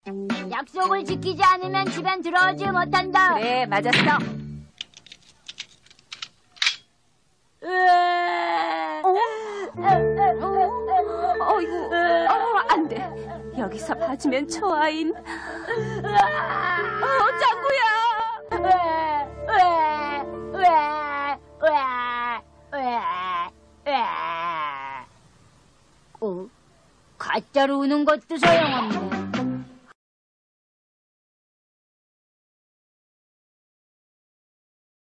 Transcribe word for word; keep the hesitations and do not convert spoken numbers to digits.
약속을 지키지 않으면 집엔 들어오지 못한다. 그래, 맞았어. 어? 어이구, 어, 안 돼. 여기서 봐주면 초아인. 어, 짱구야. 어? 가짜로 우는 것도 소용없네.